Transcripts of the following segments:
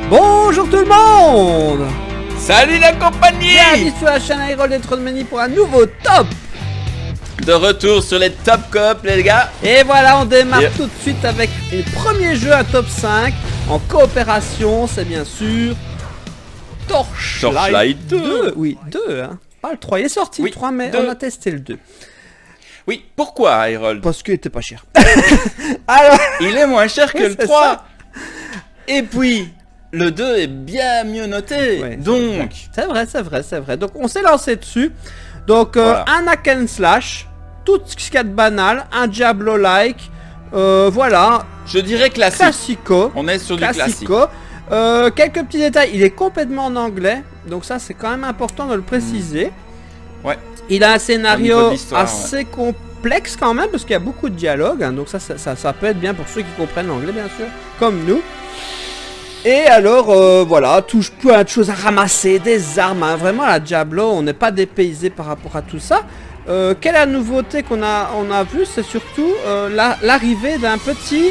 Bonjour tout le monde. Salut la compagnie. Bienvenue sur la chaîne iRoll des Trônes Mini pour un nouveau top. De retour sur les top coop les gars. Et voilà, on démarre tout de suite avec le premier jeu à top 5 en coopération, c'est bien sûr Torchlight 2. Oui, 2 hein. Pas le 3, il est sorti le 3 mais 2. On a testé le 2. Oui, pourquoi iRoll? Parce qu'il était pas cher. Alors, il est moins cher que le 3. Ça. Et puis le 2 est bien mieux noté. Ouais, donc c'est vrai. Donc on s'est lancé dessus. Donc voilà. Un hack and slash, tout ce qu'il y a de banal, un Diablo-like, voilà. Je dirais classique. Classico. On est sur du classique. Quelques petits détails, il est complètement en anglais, donc ça c'est quand même important de le préciser. Ouais. Il a un scénario assez complexe quand même, parce qu'il y a beaucoup de dialogues, hein, donc ça peut être bien pour ceux qui comprennent l'anglais bien sûr, comme nous. Et alors, voilà, plein de choses à ramasser, des armes, hein. Vraiment la Diablo, on n'est pas dépaysé par rapport à tout ça. Quelle est la nouveauté qu'on a vu, c'est surtout l'arrivée d'un petit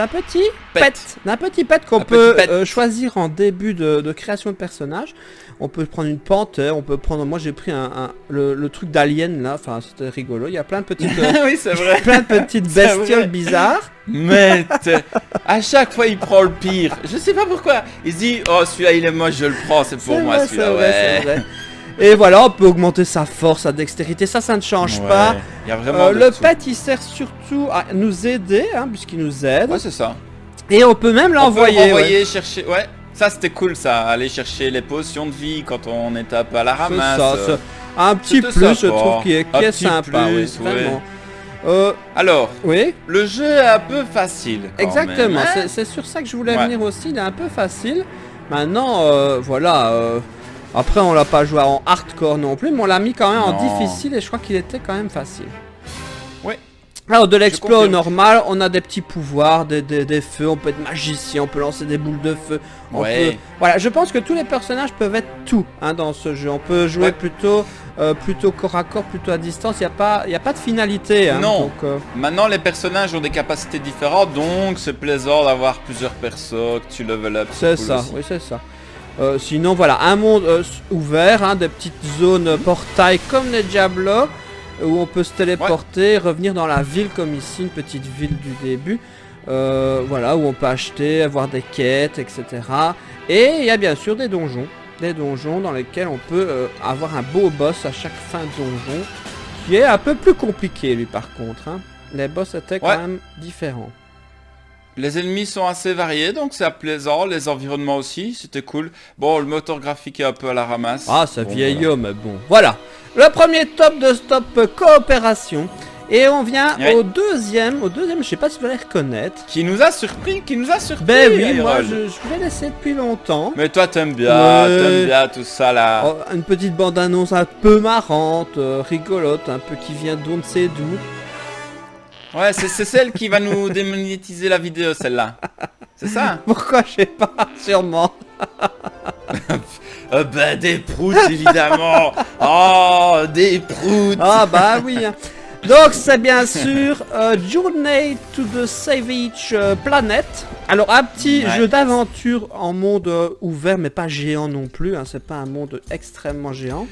pet qu'on peut choisir en début de création de personnage. On peut prendre une panthère, on peut prendre, moi j'ai pris le truc d'alien là, enfin c'était rigolo, il y a plein de petites oui, c'est vrai. Plein de petites bestioles bizarres. Mais à chaque fois il prend le pire. Je sais pas pourquoi. Il se dit oh celui-là il est moche, je le prends, c'est pour moi celui-là. Ouais. Vrai. Et voilà, on peut augmenter sa force, sa dextérité, ça ne change pas. Y a vraiment le pet il sert surtout à nous aider, hein, puisqu'il nous aide. Ouais c'est ça. Et on peut même l'envoyer. Chercher, ouais. Ça c'était cool ça, aller chercher les potions de vie quand on est un peu à la ramasse. Ça, un petit plus sympa. Je trouve qui est sympa, plus, vraiment. Alors, oui, le jeu est un peu facile. Exactement, c'est sur ça que je voulais venir aussi, il est un peu facile. Maintenant, voilà, après on l'a pas joué en hardcore non plus, mais on l'a mis quand même en difficile et je crois qu'il était quand même facile. Ouais. Alors de l'exploit normal, on a des petits pouvoirs, des feux, on peut être magicien, on peut lancer des boules de feu. Voilà, je pense que tous les personnages peuvent être tout hein, dans ce jeu. On peut jouer plutôt corps à corps, plutôt à distance. Il n'y a pas de finalité. Hein, non. Donc, maintenant les personnages ont des capacités différentes, donc c'est plaisant d'avoir plusieurs persos que tu level up. C'est ça, oui c'est ça. Sinon voilà, un monde ouvert, hein, des petites zones portails comme les Diablo. Où on peut se téléporter, revenir dans la ville comme ici, une petite ville du début. Voilà, où on peut acheter, avoir des quêtes, etc. Et il y a bien sûr des donjons. Des donjons dans lesquels on peut avoir un beau boss à chaque fin de donjon. Qui est un peu plus compliqué lui par contre. Hein. Les boss étaient quand même différents. Les ennemis sont assez variés, donc c'est plaisant. Les environnements aussi, c'était cool. Bon, le moteur graphique est un peu à la ramasse. Ah, ça vieillot, mais bon. Voilà. Le premier top de stop coopération. Et on vient au deuxième, je sais pas si vous allez reconnaître. Qui nous a surpris, Ben oui, moi je l'ai laissé depuis longtemps. Mais toi t'aimes bien tout ça là. Oh, une petite bande-annonce un peu marrante, rigolote, un peu qui vient d'on ne sait d'où. Ouais, c'est celle qui va nous démonétiser la vidéo, celle-là. C'est ça? Pourquoi je sais pas, sûrement. Bah des proutes évidemment. Oh, des proutes. Ah bah oui. Donc c'est bien sûr Journey to the Savage Planet. Alors un petit jeu d'aventure en monde ouvert mais pas géant non plus. Hein, c'est pas un monde extrêmement géant.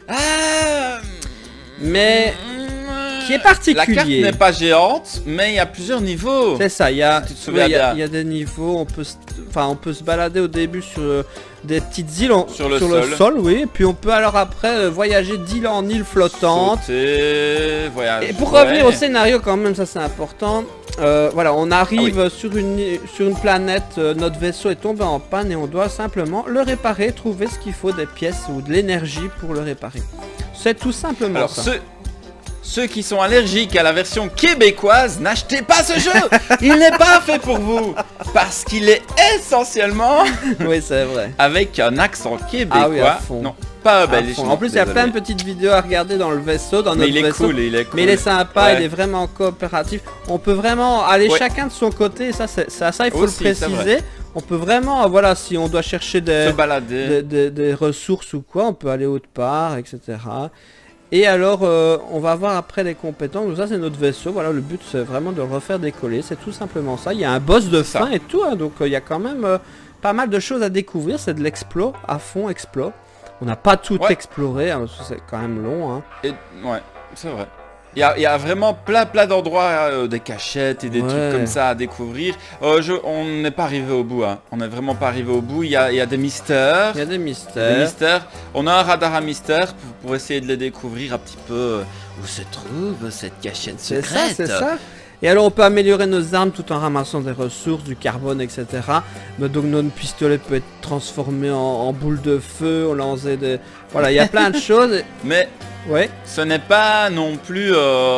Mais qui est particulier. La carte n'est pas géante, mais il y a plusieurs niveaux. C'est ça, il y a des niveaux, on peut se balader au début sur des petites îles sur le sol, oui, puis on peut alors après voyager d'île en île flottante. Voyager. Et pour revenir au scénario quand même, ça c'est important. Voilà, on arrive sur une planète, notre vaisseau est tombé en panne et on doit simplement le réparer, trouver ce qu'il faut, des pièces ou de l'énergie pour le réparer. C'est tout simplement alors, ça. Ceux qui sont allergiques à la version québécoise, n'achetez pas ce jeu. Il n'est pas fait pour vous. Parce qu'il est essentiellement... Oui, c'est vrai. Avec un accent québécois. Ah oui, à fond. Non, pas belge. En plus, il y a plein de petites vidéos à regarder dans le vaisseau, dans notre vaisseau. Mais il est cool. Mais il est sympa, il est vraiment coopératif. On peut vraiment aller chacun de son côté. Ça, il faut le préciser. On peut vraiment, voilà, si on doit chercher des ressources ou quoi, on peut aller autre part, etc. Et alors, on va voir après les compétences. Donc ça, c'est notre vaisseau. Voilà, le but, c'est vraiment de le refaire décoller. C'est tout simplement ça. Il y a un boss de fin et tout. Hein, donc, il y a quand même pas mal de choses à découvrir, c'est de l'explo, à fond explo. On n'a pas tout exploré, hein, parce que c'est quand même long. Hein. Et, ouais, c'est vrai. Il y a vraiment plein d'endroits, des cachettes et des trucs comme ça à découvrir. On n'est pas arrivé au bout, hein. On n'est vraiment pas arrivé au bout. Il y a des mystères. Il y a des mystères. On a un radar à mystères pour essayer de les découvrir un petit peu. Où se trouve cette cachette secrète? C'est ça. Et alors on peut améliorer nos armes tout en ramassant des ressources, du carbone, etc. Mais donc notre pistolet peut être transformé en boule de feu, on lançait des... Voilà, il y a plein de choses. Mais... Ouais. Ce n'est pas non plus...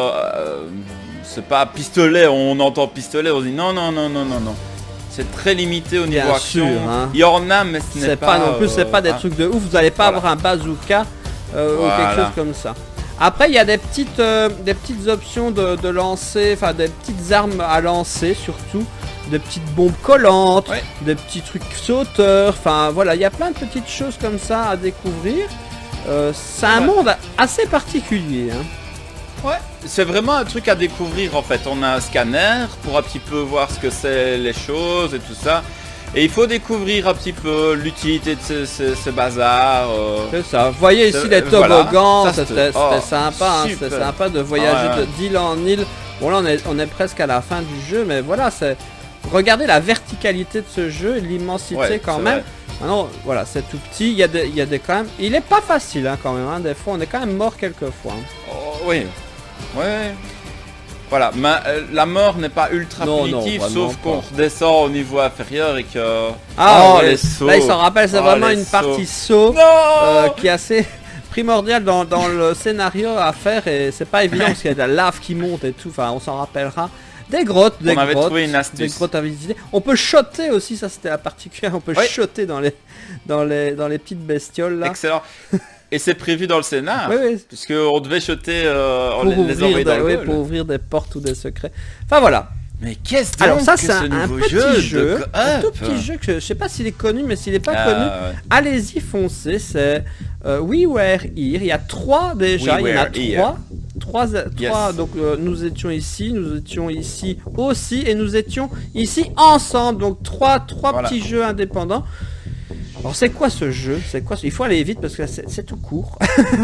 c'est pas pistolet, on entend pistolet, on dit non. C'est très limité au niveau action. Hein. Il y en a, mais ce n'est pas... non plus, c'est pas des trucs de ouf, vous n'allez pas avoir un bazooka ou quelque chose comme ça. Après, il y a des petites options de lancer, enfin des petites armes à lancer surtout. Des petites bombes collantes, des petits trucs sauteurs, enfin voilà, il y a plein de petites choses comme ça à découvrir. C'est un monde assez particulier. Hein. Ouais, c'est vraiment un truc à découvrir en fait. On a un scanner pour un petit peu voir ce que c'est les choses et tout ça. Et il faut découvrir un petit peu l'utilité de ce bazar. C'est ça. Vous voyez ici les toboggans, voilà. C'était sympa. Hein. C'était sympa de voyager d'île en île. Bon là on est presque à la fin du jeu, mais voilà, c'est... Regardez la verticalité de ce jeu, l'immensité quand même. Maintenant, voilà, c'est tout petit, il y a des quand même... Il est pas facile hein, quand même, hein. Des fois on est quand même mort quelques fois. Hein. Oh, oui. Ouais. Voilà, mais la mort n'est pas ultra punitive, sauf qu'on redescend au niveau inférieur et que... les sauts. Là il s'en rappelle, c'est vraiment une partie saut qui est assez primordiale dans le scénario à faire et c'est pas évident parce qu'il y a de la lave qui monte et tout, enfin on s'en rappellera. Des grottes, on avait trouvé une astuce. Des grottes à visiter. On peut shotter aussi, ça c'était la particulière, on peut shotter dans les petites bestioles là. Excellent. Et c'est prévu dans le scénar, puisque on devait shotter les envoyer dans le pour ouvrir des portes ou des secrets. Enfin voilà. Mais qu'est-ce que alors ça c'est un petit jeu, un tout petit jeu que je sais pas s'il est connu, mais s'il n'est pas connu, allez-y foncez. C'est We Were Here. Il y a 3 déjà, il y en a 3. Donc nous étions ici aussi et nous étions ici ensemble. Donc 3 petits jeux indépendants. Alors c'est quoi ce jeu? Il faut aller vite parce que c'est tout court.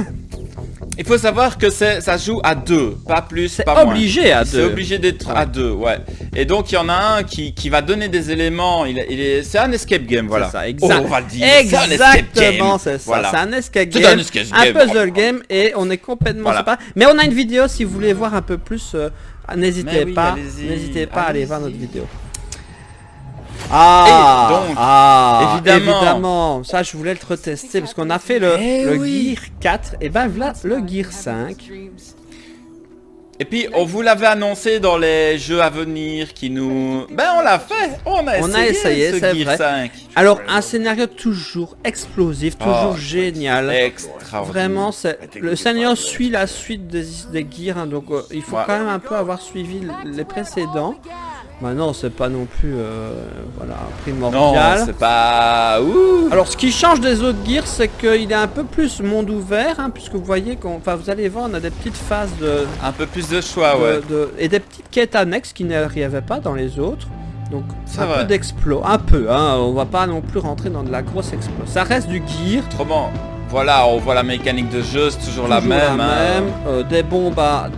Il faut savoir que ça joue à 2, pas plus, pas moins. C'est obligé d'être à 2, ouais. Et donc il y en a un qui va donner des éléments. C'est un escape game, voilà. C'est ça, exact. On va le dire. Exactement, c'est ça. Voilà. C'est un escape game, un puzzle game, et on est complètement séparés. Mais on a une vidéo si vous voulez voir un peu plus. N'hésitez pas à aller voir notre vidéo. Évidemment, ça je voulais le retester parce qu'on a fait le Gear 4 et ben voilà le Gear 5. Et puis on vous l'avait annoncé dans les jeux à venir qui nous... Ben on l'a fait, on a essayé ce Gear 5. Alors un scénario toujours explosif, toujours génial. Vraiment, le scénario suit la suite des Gears, hein, donc il faut quand même un peu avoir suivi les précédents. Bah non, c'est pas non plus primordial. Non, c'est pas... Alors ce qui change des autres Gears, c'est qu'il est un peu plus monde ouvert, hein, puisque vous voyez vous allez voir, on a des petites phases de... Un peu plus de choix, et des petites quêtes annexes qui n'y avait pas dans les autres. Donc un peu d'explo, un peu, hein, on va pas non plus rentrer dans de la grosse explo. Ça reste du Gear. Autrement, voilà, on voit la mécanique de jeu, c'est toujours la même. Des bombes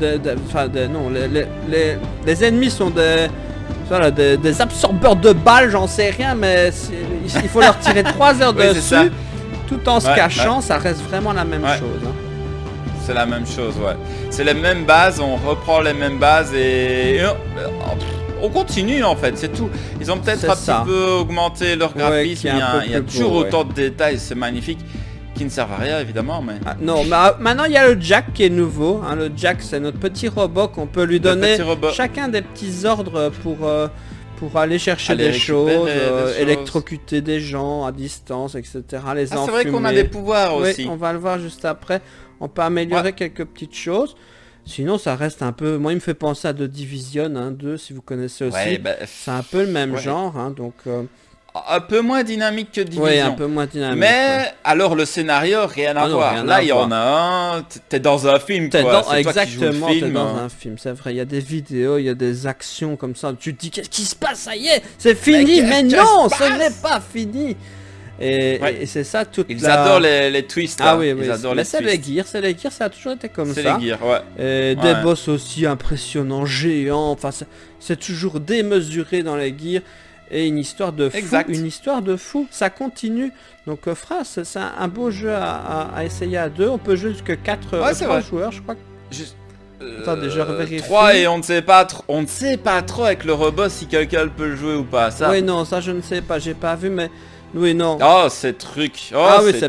les ennemis sont des absorbeurs de balles, j'en sais rien, mais il faut leur tirer 3 heures dessus, tout en se cachant, ça reste vraiment la même chose. Hein. C'est la même chose, c'est les mêmes bases, on reprend les mêmes bases et on continue en fait, c'est tout. Ils ont peut-être un petit peu augmenté leur graphisme, il y a toujours autant de détails, c'est magnifique. Qui ne servent à rien évidemment, mais... non, mais maintenant il y a le Jack qui est nouveau, hein. Le Jack c'est notre petit robot qu'on peut lui donner chacun des petits ordres pour aller chercher des choses, électrocuter des gens à distance, etc. Les enfumer. C'est vrai qu'on a des pouvoirs aussi. On va le voir juste après, on peut améliorer quelques petites choses. Sinon ça reste un peu, moi il me fait penser à The Division 2 si vous connaissez aussi, c'est un peu le même genre, hein, donc... un peu moins dynamique que Division. Oui, un peu moins dynamique. Mais alors le scénario, rien à voir. Là, il y en a un, t'es dans un film, quoi. Exactement, t'es dans un film, c'est vrai. Il y a des vidéos, il y a des actions comme ça. Tu te dis, qu'est-ce qui se passe? Ça y est, c'est fini. Mais non, ce n'est pas fini. Et c'est ça toute Ils adorent les twists. Ah oui, oui. Ils adorent mais c'est les gears, ça a toujours été comme ça. C'est les gears, ouais. Des boss aussi impressionnants, géants. Enfin, c'est toujours démesuré dans les gears. Et une histoire de fou, une histoire de fou, ça continue. Donc Fra, c'est un beau jeu à essayer à 2. On peut jouer jusqu'à 4 joueurs, je crois. Attendez, je revérifie. 3 et on ne sait pas trop avec le robot si quelqu'un peut le jouer ou pas. Ça. Oui, non, ça je ne sais pas, j'ai pas vu, mais oui, non. Oh, ces trucs. Oh, ah oui, ces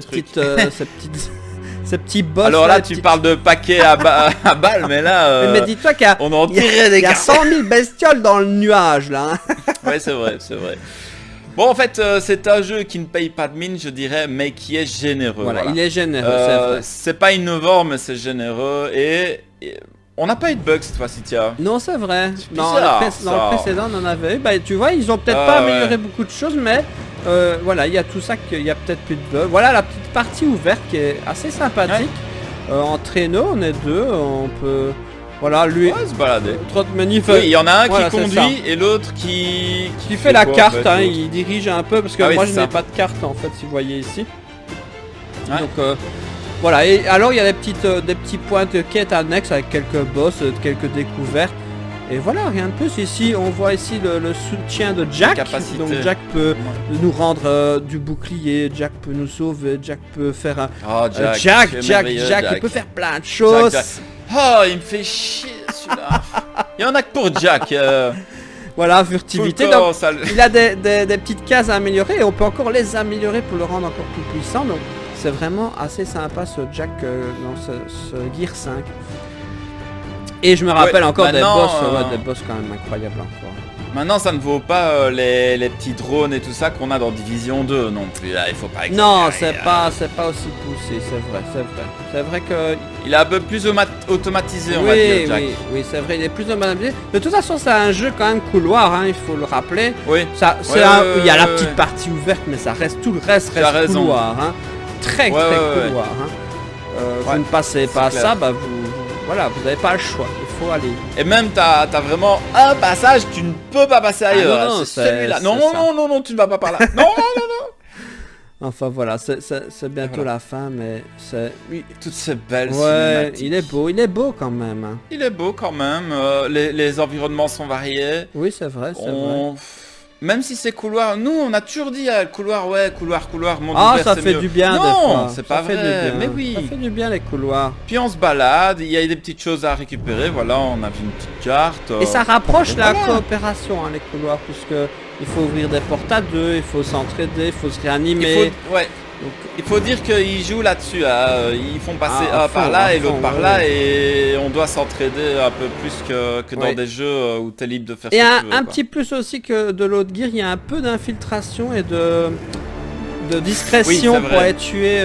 petits boss. Alors là, tu parles de paquets à balles, mais là, mais dis-toi qu'il y a 100 000 bestioles dans le nuage, là. Ouais, c'est vrai, c'est vrai. Bon, en fait, c'est un jeu qui ne paye pas de mine, je dirais, mais qui est généreux. Voilà. Il est généreux, c'est pas innovant, mais c'est généreux. Et on n'a pas eu de bugs cette fois-ci, tiens. Non, c'est vrai. Dans le précédent, on en avait eu. Bah, tu vois, ils ont peut-être pas amélioré beaucoup de choses, mais voilà, il y a tout ça, qu'il y a peut-être plus de bugs. Voilà la petite partie ouverte qui est assez sympathique. En traîneau, on est 2, on peut... Voilà, lui, se balader. Magnifique. Il y y en a un qui conduit et l'autre qui fait la carte, il dirige un peu, parce que moi je n'ai pas de carte en fait, si vous voyez ici. Donc voilà, et alors il y a des petits points de quête annexes avec quelques boss, quelques découvertes. Et voilà, rien de plus. Ici, on voit ici le soutien de Jack. Donc Jack peut nous rendre du bouclier, Jack peut nous sauver, Jack peut faire un... Oh, Jack, il peut faire plein de choses. Oh, il me fait chier celui-là. Il y en a que pour Jack. Voilà, furtivité. Donc, il a des petites cases à améliorer et on peut encore les améliorer pour le rendre encore plus puissant. Donc c'est vraiment assez sympa ce Jack dans ce Gear 5. Et je me rappelle encore des boss quand même incroyables encore. Maintenant, ça ne vaut pas les petits drones et tout ça qu'on a dans Division 2 non plus. Là, il faut pas exagérer. Non, c'est pas aussi poussé, c'est vrai. C'est vrai que il est un peu plus automatisé, on va dire, Jack. Oui, c'est vrai, il est plus automatisé. De toute façon, c'est un jeu quand même couloir, hein, il faut le rappeler. Oui. Il y a la petite partie ouverte, mais ça reste tout le reste couloir, hein. Très couloir. Hein. Vous ne passez pas ça, bah voilà, vous n'avez pas le choix, il faut aller. Et même t'as vraiment un passage, tu ne peux pas passer ailleurs. Non, c'est celui-là. Non, tu ne vas pas par là. Non. Enfin voilà, c'est bientôt la fin, mais c'est... Toutes ces belles cinématiques. Il est beau quand même. Hein. Il est beau quand même, les environnements sont variés. Oui, c'est vrai, c'est vrai. Même si c'est couloir, nous on a toujours dit couloir, monde ouvert, ça fait du bien. Non, c'est pas vrai, mais oui. Ça fait du bien les couloirs. Puis on se balade, il y a des petites choses à récupérer, voilà, on a vu une petite carte. Et ça rapproche la coopération, hein, les couloirs, puisque il faut ouvrir des portes à 2, il faut s'entraider, il faut se réanimer. Donc, il faut dire qu'ils jouent là-dessus, hein. Ils font passer un par là et l'autre par là, et on doit s'entraider un peu plus que dans des jeux où tu es libre de faire ce que tu veux. Et un petit plus aussi que de l'autre gear, il y a un peu d'infiltration et de discrétion pour aller tuer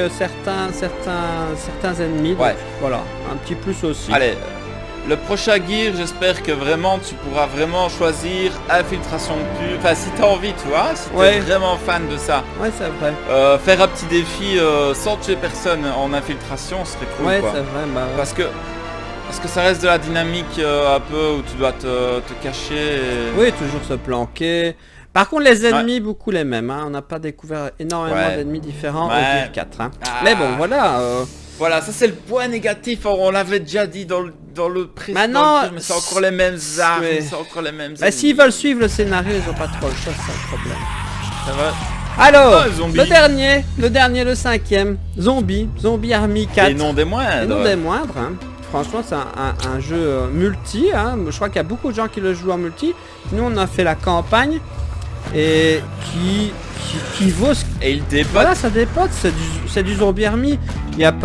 certains ennemis. Donc, voilà, un petit plus aussi. Allez. Le prochain gear, j'espère que vraiment tu pourras vraiment choisir infiltration pure. Enfin, si tu as envie, tu vois, si tu es vraiment fan de ça. Ouais, c'est vrai. Faire un petit défi sans tuer personne en infiltration, ce serait cool. Ouais, quoi. c'est vrai. Bah, Parce que ça reste de la dynamique un peu où tu dois te cacher. Oui, toujours se planquer. Par contre, les ennemis, beaucoup les mêmes. Hein. On n'a pas découvert énormément d'ennemis différents au Gear 4. Hein. Mais bon, voilà. Voilà, ça c'est le point négatif, on l'avait déjà dit dans le précédent. Maintenant, mais c'est encore les mêmes armes, c'est encore les mêmes ennemis. S'ils veulent suivre le scénario, ils ont pas trop le choix, c'est un problème. Ça va. Alors, le dernier, le 5e, Zombie Army 4. Et non des moindres. Et non des moindres, hein. Franchement, c'est un jeu multi, hein. Je crois qu'il y a beaucoup de gens qui le jouent en multi. Nous, on a fait la campagne et qui vaut ce... Et il dépote. Voilà, ça dépote, c'est du Zombie Army. Il y a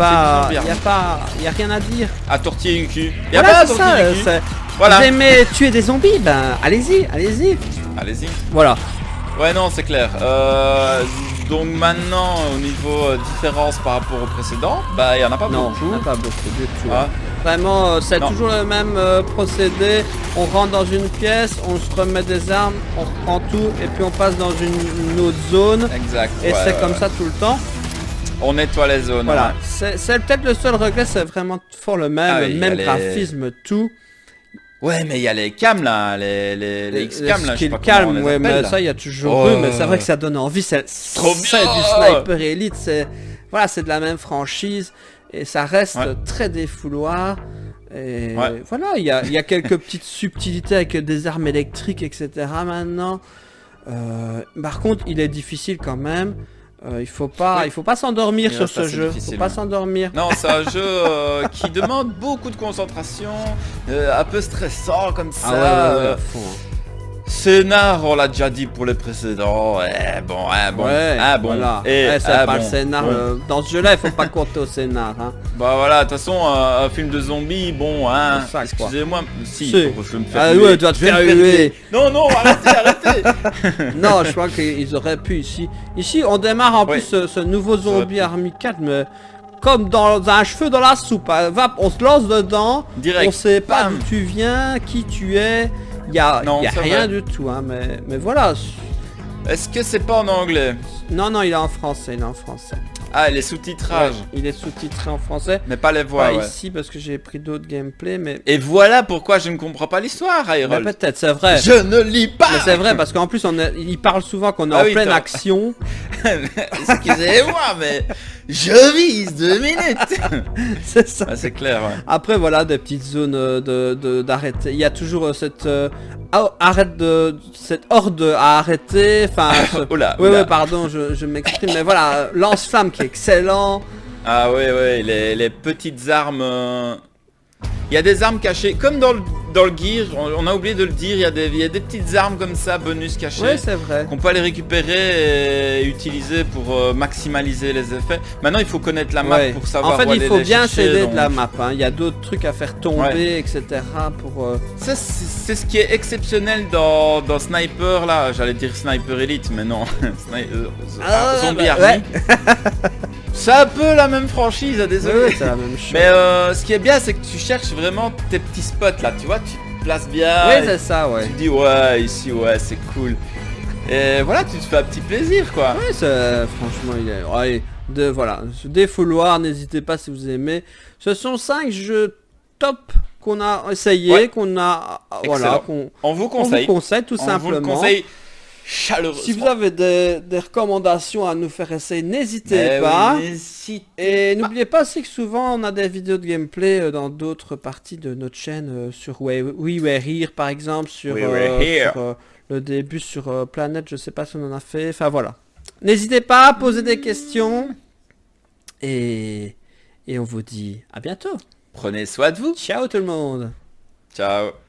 rien à dire. À tortiller une cul. Voilà, c'est ça. Voilà. Vous aimez tuer des zombies, ben allez-y. Allez-y. Voilà. Ouais, non, c'est clair. Donc maintenant, au niveau différence par rapport au précédent, bah il y en a pas beaucoup. Non, il n'y en a pas beaucoup du tout. Ah. Vraiment, c'est toujours le même procédé. On rentre dans une pièce, on se remet des armes, on reprend tout et puis on passe dans une autre zone. Exact. Et c'est comme ça tout le temps. On nettoie les zones. Voilà. C'est peut-être le seul regret, c'est vraiment fort le même graphisme, tout. Ouais, mais il y a les cams là, les X-cam là, je sais pas calme, comment on les ouais, mais appelle, ça il y a toujours eu, mais c'est vrai que ça donne envie, c'est trop du Sniper Elite, c'est voilà, c'est de la même franchise et ça reste très défouloir. Et voilà, il y a quelques petites subtilités avec des armes électriques, etc. maintenant. Par contre, il est difficile quand même. Il faut pas s'endormir sur ce jeu. Faut pas s'endormir. Non, c'est un jeu qui demande beaucoup de concentration, un peu stressant comme ça. Ah Scénar, on l'a déjà dit pour les précédents. Bon. Voilà. C'est pas le scénar. Dans ce jeu-là, il faut pas compter au scénar. Hein. Bah voilà, de toute façon, un film de zombies, bon, hein. Excusez-moi, si. Je vais me faire tu vas te faire huer. Non, arrêtez. Non, je crois qu'ils auraient pu ici. Ici, on démarre en plus ce nouveau Zombie Army 4, mais comme dans un cheveu dans la soupe. Hein. On se lance dedans. Direct. On sait pas d'où tu viens, qui tu es. Il y a rien du tout, hein, mais voilà. Est-ce que c'est pas en anglais? Non, il est en français, Ah, les sous-titrages. Il est sous-titré en français. Mais pas les voix, ici, parce que j'ai pris d'autres gameplays, mais... Et voilà pourquoi je ne comprends pas l'histoire, Hyrule. Peut-être, c'est vrai. Je ne lis pas. Mais c'est vrai, parce qu'en plus, il parle souvent qu'on est en pleine action. Excusez-moi, mais je vise 2 minutes. C'est ça. C'est clair, Après, voilà, des petites zones d'arrêter. Il y a toujours cette... cette horde à arrêter, enfin... pardon, je m'exprime, mais voilà, lance-flamme qui est excellent. Ah ouais, les petites armes... Il y a des armes cachées, comme dans le Gear, on a oublié de le dire, il y a des petites armes comme ça, bonus cachées. Ouais, c'est vrai. Qu'on peut aller récupérer et utiliser pour maximaliser les effets. Maintenant, il faut connaître la map pour savoir où aller. En fait, il faut bien s'aider de la map. Hein. Il y a d'autres trucs à faire tomber, etc. pour... Ça, c'est ce qui est exceptionnel dans Sniper, là. J'allais dire Sniper Elite, mais non. Zombie Army. C'est un peu la même franchise, désolé. C'est la même chose. Mais ce qui est bien, c'est que tu cherches vraiment tes petits spots là, tu vois, tu te places bien. Oui, c'est ça, Tu te dis, ici, c'est cool. Et voilà, tu te fais un petit plaisir, quoi. Oui, franchement, il est... voilà, défouloir, n'hésitez pas si vous aimez. Ce sont 5 jeux top qu'on a essayé, qu'on a... Voilà, on vous conseille. Tout simplement. On vous le conseille chaleureusement. Si vous avez des recommandations à nous faire essayer, n'hésitez pas. Et n'oubliez pas aussi que souvent on a des vidéos de gameplay dans d'autres parties de notre chaîne, sur We Were Here par exemple, sur le début sur Planète, je sais pas si on en a fait, enfin voilà. N'hésitez pas à poser des questions et on vous dit à bientôt. Prenez soin de vous. Ciao tout le monde. Ciao.